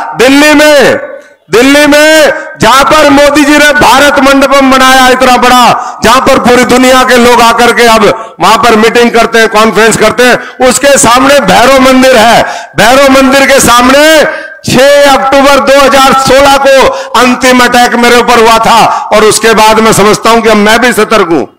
दिल्ली में जहां पर मोदी जी ने भारत मंडपम बनाया इतना बड़ा, जहां पर पूरी दुनिया के लोग आकर के अब वहां पर मीटिंग करते हैं, कॉन्फ्रेंस करते हैं, उसके सामने भैरव मंदिर है। भैरव मंदिर के सामने 6 अक्टूबर 2016 को अंतिम अटैक मेरे ऊपर हुआ था, और उसके बाद मैं समझता हूं कि अब मैं भी सतर्क हूं।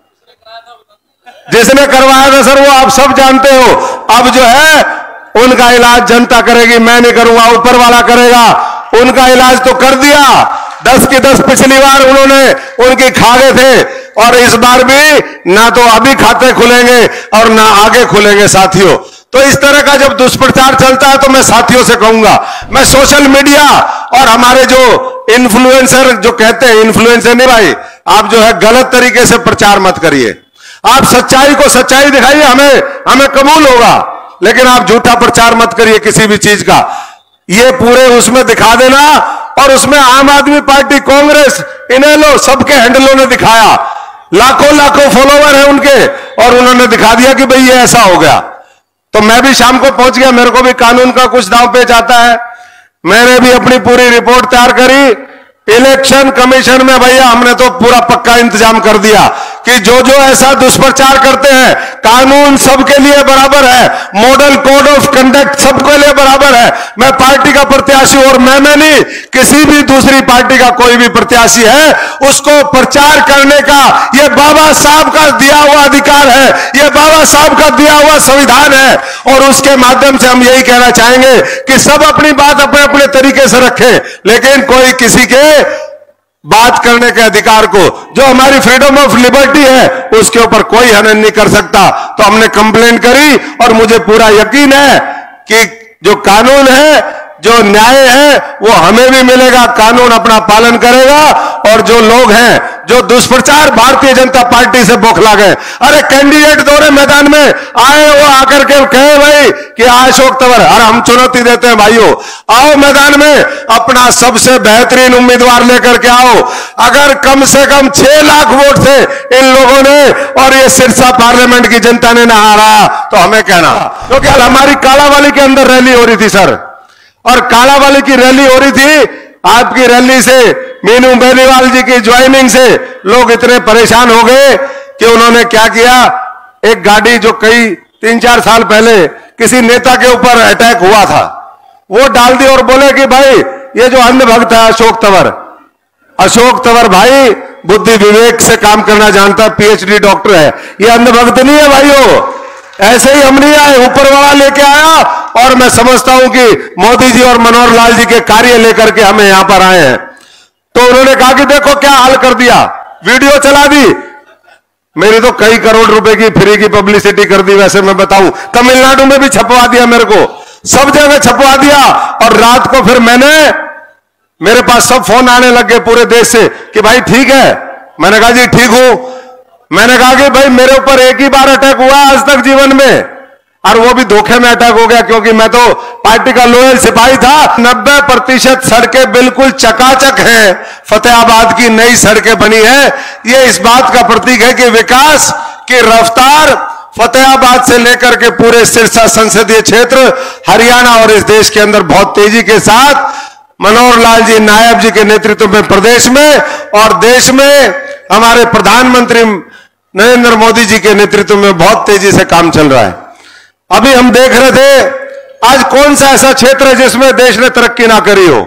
जिसने करवाया था सर वो आप सब जानते हो। अब जो है उनका इलाज जनता करेगी, मैं नहीं करूंगा, ऊपर वाला करेगा। उनका इलाज तो कर दिया, 10 की 10 पिछली बार उन्होंने उनकी खा गए थे, और इस बार भी ना तो अभी खाते खुलेंगे और ना आगे खुलेंगे साथियों। तो इस तरह का जब दुष्प्रचार चलता है तो मैं साथियों से कहूंगा, मैं सोशल मीडिया और हमारे जो इन्फ्लुएंसर जो कहते हैं, इन्फ्लुएंसर नहीं भाई, आप जो है गलत तरीके से प्रचार मत करिए। आप सच्चाई को सच्चाई दिखाइए, हमें कबूल होगा, लेकिन आप झूठा प्रचार मत करिए किसी भी चीज का। ये पूरे उसमें दिखा देना, और उसमें आम आदमी पार्टी, कांग्रेस, इनेलो, सबके हैंडलों ने दिखाया, लाखों फॉलोवर है उनके, और उन्होंने दिखा दिया कि भाई ये ऐसा हो गया। तो मैं भी शाम को पहुंच गया, मेरे को भी कानून का कुछ दांव पेच आता है, मैंने भी अपनी पूरी रिपोर्ट तैयार करी। इलेक्शन कमीशन में भैया हमने तो पूरा पक्का इंतजाम कर दिया कि जो ऐसा दुष्प्रचार करते हैं, कानून सबके लिए बराबर है, मॉडल कोड ऑफ कंडक्ट सबके लिए बराबर है। मैं पार्टी का प्रत्याशी, और मैं नहीं, किसी भी दूसरी पार्टी का कोई भी प्रत्याशी है, उसको प्रचार करने का यह बाबा साहब का दिया हुआ अधिकार है, यह बाबा साहब का दिया हुआ संविधान है। और उसके माध्यम से हम यही कहना चाहेंगे कि सब अपनी बात अपने अपने तरीके से रखें, लेकिन कोई किसी के बात करने के अधिकार को, जो हमारी फ्रीडम ऑफ लिबर्टी है, उसके ऊपर कोई हनन नहीं कर सकता। तो हमने कंप्लेंट करी, और मुझे पूरा यकीन है कि जो कानून है, जो न्याय है, वो हमें भी मिलेगा, कानून अपना पालन करेगा। और जो लोग हैं जो दुष्प्रचार भारतीय जनता पार्टी से बौखला गए, अरे कैंडिडेट दोहरे मैदान में आए, वो आकर के कहे भाई कि अशोक तंवर, अरे हम चुनौती देते हैं भाइयों, आओ मैदान में, अपना सबसे बेहतरीन उम्मीदवार लेकर के आओ। अगर कम से कम 6 लाख वोट से इन लोगों ने और ये सिरसा पार्लियामेंट की जनता ने ना हारा, तो हमें कहना, क्योंकि हमारी कालावाली के अंदर रैली हो रही थी सर, और कालावाली की रैली हो रही थी। आपकी रैली से, मीनू बेनीवाल जी की ज्वाइनिंग से लोग इतने परेशान हो गए कि उन्होंने क्या किया, एक गाड़ी जो कई 3-4 साल पहले किसी नेता के ऊपर अटैक हुआ था, वो डाल दी, और बोले कि भाई ये जो अंधभक्त है अशोक तंवर भाई बुद्धि विवेक से काम करना जानता है, PhD डॉक्टर है, ये अंधभक्त नहीं है भाइयों। ऐसे ही हम नहीं आए, ऊपर वाला लेके आया, और मैं समझता हूं कि मोदी जी और मनोहर लाल जी के कार्य लेकर के हमें यहां पर आए हैं। तो उन्होंने कहा कि देखो क्या हाल कर दिया, वीडियो चला दी, मेरी तो कई करोड़ रुपए की फ्री की पब्लिसिटी कर दी। वैसे मैं बताऊं, तमिलनाडु में भी छपवा दिया, मेरे को सब जगह छपवा दिया। और रात को फिर मेरे पास सब फोन आने लग गए पूरे देश से कि भाई ठीक है। मैंने कहा जी ठीक हूं। मैंने कहा कि भाई मेरे ऊपर एक ही बार अटैक हुआ आज तक जीवन में, और वो भी धोखे में अटैक हो गया, क्योंकि मैं तो पार्टी का लोयल सिपाही था। 90% सड़कें बिल्कुल चकाचक हैं, फतेहाबाद की नई सड़कें बनी है। ये इस बात का प्रतीक है कि विकास की रफ्तार फतेहाबाद से लेकर के पूरे सिरसा संसदीय क्षेत्र, हरियाणा और इस देश के अंदर बहुत तेजी के साथ मनोहर लाल जी नायब जी के नेतृत्व में प्रदेश में और देश में हमारे प्रधानमंत्री नरेंद्र मोदी जी के नेतृत्व में बहुत तेजी से काम चल रहा है। अभी हम देख रहे थे, आज कौन सा ऐसा क्षेत्र है जिसमें देश ने तरक्की ना करी हो।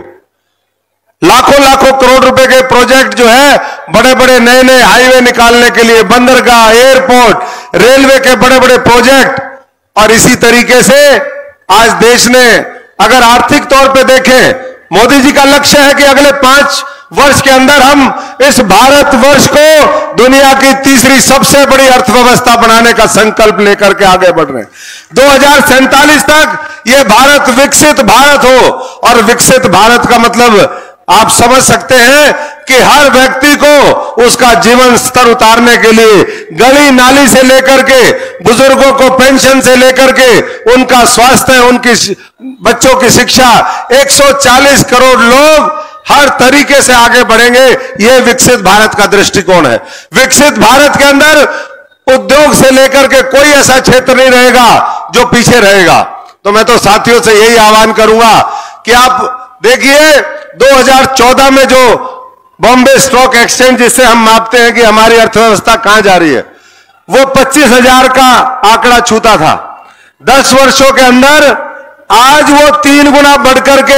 लाखों करोड़ रुपए के प्रोजेक्ट जो है, बड़े बड़े नए हाईवे निकालने के लिए, बंदरगाह, एयरपोर्ट, रेलवे के बड़े बड़े प्रोजेक्ट। और इसी तरीके से आज देश ने, अगर आर्थिक तौर पे देखें, मोदी जी का लक्ष्य है कि अगले 5 वर्ष के अंदर हम इस भारतवर्ष को दुनिया की तीसरी सबसे बड़ी अर्थव्यवस्था बनाने का संकल्प लेकर के आगे बढ़ रहे हैं। 2047 तक ये भारत विकसित भारत हो। और विकसित भारत का मतलब आप समझ सकते हैं कि हर व्यक्ति को उसका जीवन स्तर उतारने के लिए गली नाली से लेकर के, बुजुर्गों को पेंशन से लेकर के, उनका स्वास्थ्य, उनकी बच्चों की शिक्षा, 140 करोड़ लोग हर तरीके से आगे बढ़ेंगे। यह विकसित भारत का दृष्टिकोण है। विकसित भारत के अंदर उद्योग से लेकर के कोई ऐसा क्षेत्र नहीं रहेगा जो पीछे रहेगा। तो मैं तो साथियों से यही आह्वान करूंगा कि आप देखिए 2014 में जो बॉम्बे स्टॉक एक्सचेंज, जिससे हम मापते हैं कि हमारी अर्थव्यवस्था कहां जा रही है, वो 25,000 का आंकड़ा छूता था। 10 वर्षों के अंदर आज वो 3 गुना बढ़कर के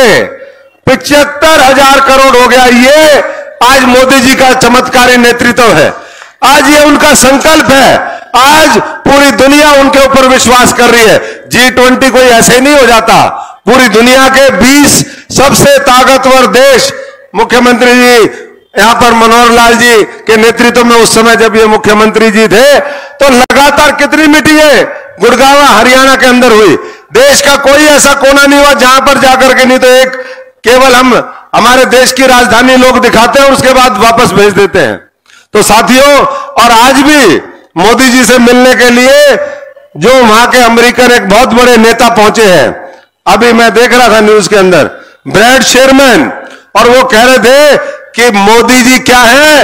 75,000 करोड़ हो गया। ये आज मोदी जी का चमत्कारी नेतृत्व है, आज ये उनका संकल्प है, आज पूरी दुनिया उनके ऊपर विश्वास कर रही है। G20 कोई ऐसे नहीं हो जाता। पूरी दुनिया के 20 सबसे ताकतवर देश, मुख्यमंत्री जी यहां पर मनोहर लाल जी के नेतृत्व में उस समय जब ये मुख्यमंत्री जी थे, तो लगातार कितनी मीटिंगें गुड़गांव हरियाणा के अंदर हुई। देश का कोई ऐसा कोना नहीं हुआ जहां पर जाकर के नहीं तो एक केवल हम हमारे देश की राजधानी लोग दिखाते हैं और उसके बाद वापस भेज देते हैं। तो साथियों, और आज भी मोदी जी से मिलने के लिए जो वहां के अमेरिकन एक बहुत बड़े नेता पहुंचे हैं, अभी मैं देख रहा था न्यूज के अंदर, ब्रैड शेरमैन, और वो कह रहे थे कि मोदी जी क्या है,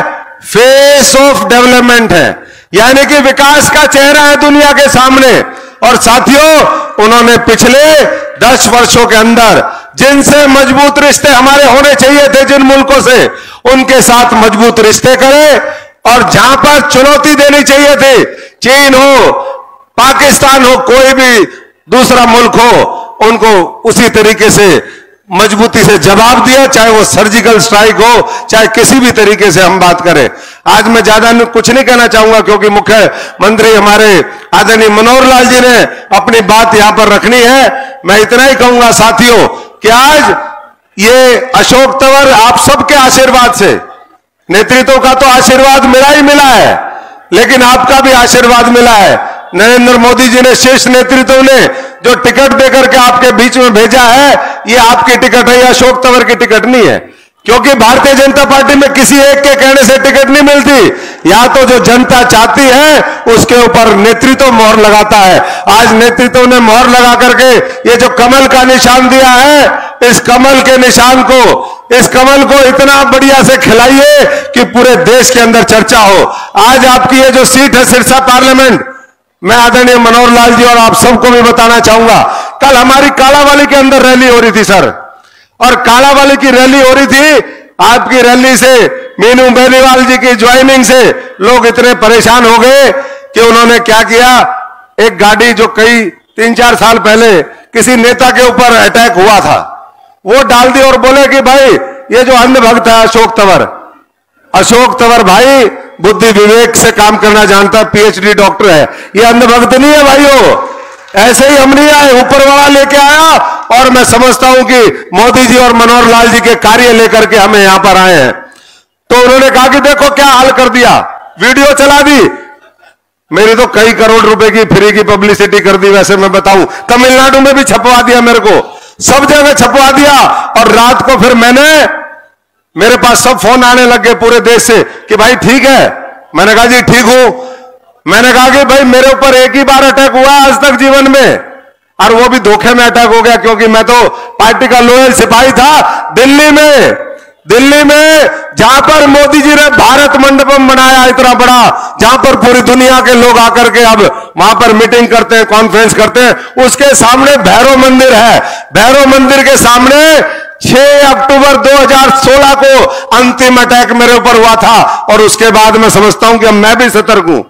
फेस ऑफ डेवलपमेंट है, यानी कि विकास का चेहरा है दुनिया के सामने। और साथियों, उन्होंने पिछले 10 वर्षों के अंदर जिनसे मजबूत रिश्ते हमारे होने चाहिए थे, जिन मुल्कों से, उनके साथ मजबूत रिश्ते करें, और जहां पर चुनौती देनी चाहिए थी, चीन हो, पाकिस्तान हो, कोई भी दूसरा मुल्क हो, उनको उसी तरीके से मजबूती से जवाब दिया, चाहे वो सर्जिकल स्ट्राइक हो, चाहे किसी भी तरीके से हम बात करें। आज मैं ज्यादा कुछ नहीं कहना चाहूंगा, क्योंकि मुख्यमंत्री हमारे आदरणीय मनोहर लाल जी ने अपनी बात यहां पर रखनी है। मैं इतना ही कहूंगा साथियों कि आज ये अशोक तंवर आप सबके आशीर्वाद से, नेतृत्व का तो आशीर्वाद मिला ही मिला है, लेकिन आपका भी आशीर्वाद मिला है। नरेंद्र मोदी जी ने, शीर्ष नेतृत्व ने जो टिकट देकर के आपके बीच में भेजा है, ये आपकी टिकट है, अशोक तंवर की टिकट नहीं है। क्योंकि भारतीय जनता पार्टी में किसी एक के कहने से टिकट नहीं मिलती, या तो जो जनता चाहती है उसके ऊपर नेतृत्व मोहर लगाता है। आज नेतृत्व ने मोहर लगा करके ये जो कमल का निशान दिया है, इस कमल के निशान को, इस कमल को इतना बढ़िया से खिलाइए कि पूरे देश के अंदर चर्चा हो। आज आपकी ये जो सीट है सिरसा पार्लियामेंट, मैं आदरणीय मनोहर लाल जी और आप सबको भी बताना चाहूंगा, कल हमारी कालावाली के अंदर रैली हो रही थी सर, और कालावाली की रैली हो रही थी। आपकी रैली से, मीनू बेनीवाल जी की ज्वाइनिंग से लोग इतने परेशान हो गए कि उन्होंने क्या किया, एक गाड़ी जो कई 3-4 साल पहले किसी नेता के ऊपर अटैक हुआ था, वो डाल दी और बोले कि भाई ये जो अंधभक्त है अशोक तंवर भाई बुद्धि विवेक से काम करना जानता है, PhD डॉक्टर है, ये अंधभक्त नहीं है भाइयों। ऐसे ही हम नहीं आए, ऊपर वाला लेके आया, और मैं समझता हूं कि मोदी जी और मनोहर लाल जी के कार्य लेकर के हमें यहां पर आए हैं। तो उन्होंने कहा कि देखो क्या हाल कर दिया, वीडियो चला दी, मेरी तो कई करोड़ रुपए की फ्री की पब्लिसिटी कर दी। वैसे मैं बताऊं, तमिलनाडु में भी छपवा दिया, मेरे को सब जगह छपवा दिया, और रात को फिर मेरे पास सब फोन आने लग गए पूरे देश से कि भाई ठीक है। मैंने कहा जी ठीक हूं। मैंने कहा कि भाई मेरे ऊपर एक ही बार अटैक हुआ आज तक जीवन में, और वो भी धोखे में अटैक हो गया, क्योंकि मैं तो पार्टी का लोयल सिपाही था। दिल्ली में जहां पर मोदी जी ने भारत मंडपम बनाया इतना बड़ा, जहां पर पूरी दुनिया के लोग आकर के अब वहां पर मीटिंग करते हैं, कॉन्फ्रेंस करते हैं, उसके सामने भैरव मंदिर है। भैरव मंदिर के सामने 6 अक्टूबर 2016 को अंतिम अटैक मेरे ऊपर हुआ था, और उसके बाद मैं समझता हूं कि अब मैं भी सतर्क हूं।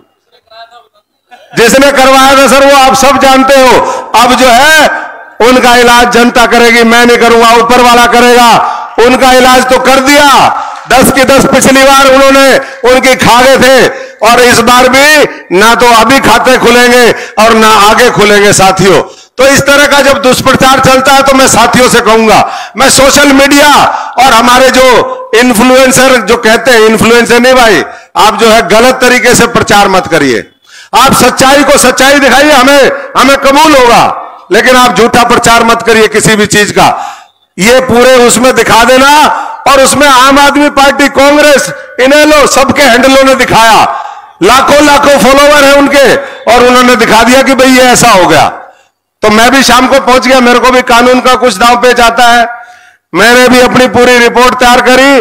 जिसने करवाया था सर वो आप सब जानते हो। अब जो है उनका इलाज जनता करेगी, मैं नहीं करूंगा, ऊपर वाला करेगा। उनका इलाज तो कर दिया, 10 की 10 पिछली बार उन्होंने उनकी खा गए थे, और इस बार भी ना तो अभी खाते खुलेंगे और ना आगे खुलेंगे साथियों। तो इस तरह का जब दुष्प्रचार चलता है तो मैं साथियों से कहूंगा, मैं सोशल मीडिया और हमारे जो इन्फ्लुएंसर जो कहते हैं, इन्फ्लुएंसर नहीं भाई, आप जो है गलत तरीके से प्रचार मत करिए। आप सच्चाई को सच्चाई दिखाइए, हमें कबूल होगा, लेकिन आप झूठा प्रचार मत करिए किसी भी चीज का। ये पूरे उसमें दिखा देना, और उसमें आम आदमी पार्टी, कांग्रेस, इनेलो, सबके हैंडलों ने दिखाया, लाखों फॉलोवर है उनके, और उन्होंने दिखा दिया कि भाई ये ऐसा हो गया। तो मैं भी शाम को पहुंच गया, मेरे को भी कानून का कुछ दांव पेच आता है। मैंने भी अपनी पूरी रिपोर्ट तैयार करी,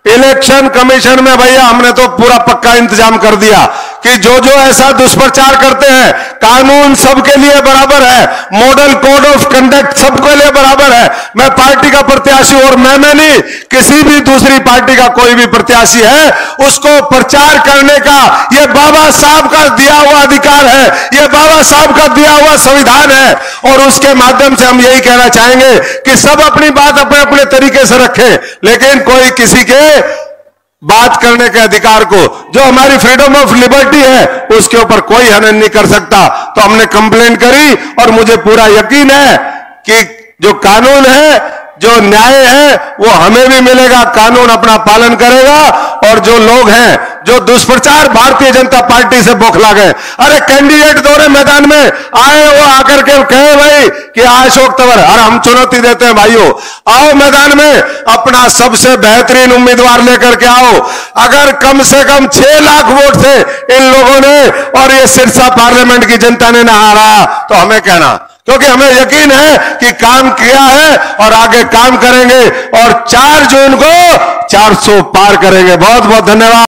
इलेक्शन कमीशन में भैया हमने तो पूरा पक्का इंतजाम कर दिया कि जो जो ऐसा दुष्प्रचार करते हैं, कानून सबके लिए बराबर है, मॉडल कोड ऑफ कंडक्ट सबके लिए बराबर है। मैं पार्टी का प्रत्याशी और मैं नहीं, किसी भी दूसरी पार्टी का कोई भी प्रत्याशी है, उसको प्रचार करने का यह बाबा साहब का दिया हुआ अधिकार है, यह बाबा साहब का दिया हुआ संविधान है। और उसके माध्यम से हम यही कहना चाहेंगे कि सब अपनी बात अपने अपने तरीके से रखें, लेकिन कोई किसी के बात करने के अधिकार को, जो हमारी फ्रीडम ऑफ लिबर्टी है, उसके ऊपर कोई हनन नहीं कर सकता। तो हमने कंप्लेंट करी और मुझे पूरा यकीन है कि जो कानून है, जो न्याय है, वो हमें भी मिलेगा, कानून अपना पालन करेगा। और जो लोग हैं जो दुष्प्रचार भारतीय जनता पार्टी से बौखला गए, अरे कैंडिडेट दोनों मैदान में आए, वो आकर के कहे भाई कि अशोक तंवर, अरे हम चुनौती देते हैं भाइयों, आओ मैदान में, अपना सबसे बेहतरीन उम्मीदवार लेकर के आओ। अगर कम से कम 6 लाख वोट थे इन लोगों ने और ये सिरसा पार्लियामेंट की जनता ने ना हारा, तो हमें कहना, क्योंकि हमें यकीन है कि काम किया है और आगे काम करेंगे और 4 जून को 400 पार करेंगे। बहुत बहुत धन्यवाद।